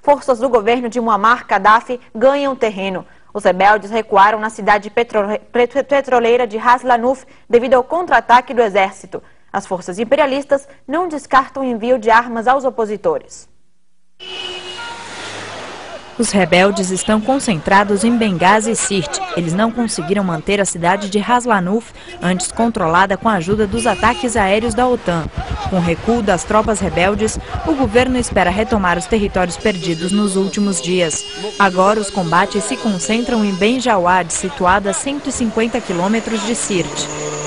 forças do governo de Muammar Gaddafi ganham terreno. Os rebeldes recuaram na cidade petroleira de Ras Lanuf devido ao contra-ataque do exército. As forças imperialistas não descartam o envio de armas aos opositores. Os rebeldes estão concentrados em Benghazi e Sirte. Eles não conseguiram manter a cidade de Ras Lanuf, antes controlada com a ajuda dos ataques aéreos da OTAN. Com o recuo das tropas rebeldes, o governo espera retomar os territórios perdidos nos últimos dias. Agora, os combates se concentram em Ben Jawad, situada a 150 quilômetros de Sirte.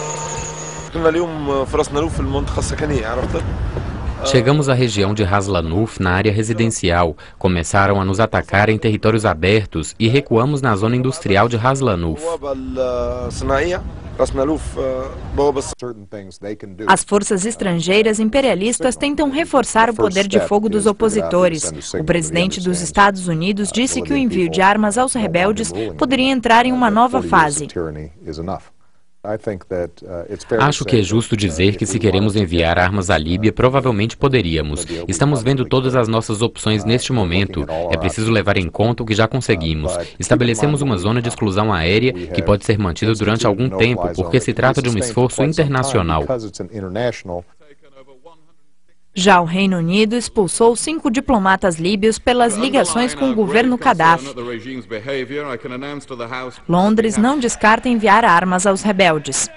Chegamos à região de Ras Lanuf, na área residencial. Começaram a nos atacar em territórios abertos e recuamos na zona industrial de Ras Lanuf. As forças estrangeiras imperialistas tentam reforçar o poder de fogo dos opositores. O presidente dos Estados Unidos disse que o envio de armas aos rebeldes poderia entrar em uma nova fase. Acho que é justo dizer que se queremos enviar armas à Líbia, provavelmente poderíamos. Estamos vendo todas as nossas opções neste momento. É preciso levar em conta o que já conseguimos. Estabelecemos uma zona de exclusão aérea que pode ser mantida durante algum tempo, porque se trata de um esforço internacional. Já o Reino Unido expulsou 5 diplomatas líbios pelas ligações com o governo Gaddafi. Londres não descarta enviar armas aos rebeldes.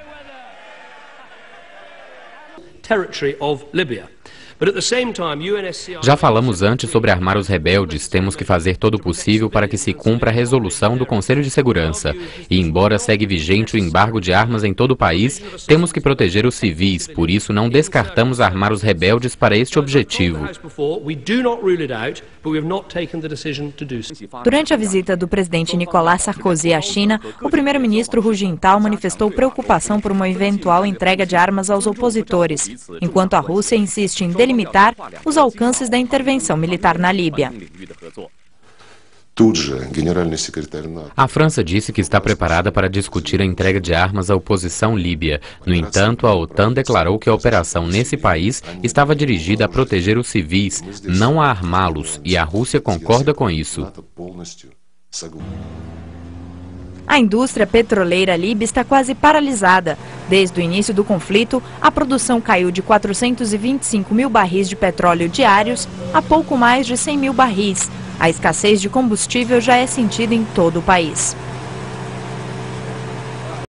Já falamos antes sobre armar os rebeldes. Temos que fazer todo o possível para que se cumpra a resolução do Conselho de Segurança. E embora segue vigente o embargo de armas em todo o país, temos que proteger os civis. Por isso, não descartamos armar os rebeldes para este objetivo. Durante a visita do presidente Nicolas Sarkozy à China, o primeiro-ministro Hu Jintao manifestou preocupação por uma eventual entrega de armas aos opositores, enquanto a Rússia insiste em delimitar os alcances da intervenção militar na Líbia. A França disse que está preparada para discutir a entrega de armas à oposição líbia. No entanto, a OTAN declarou que a operação nesse país estava dirigida a proteger os civis, não a armá-los, e a Rússia concorda com isso. A indústria petroleira líbia está quase paralisada. Desde o início do conflito, a produção caiu de 425 mil barris de petróleo diários a pouco mais de 100 mil barris. A escassez de combustível já é sentida em todo o país.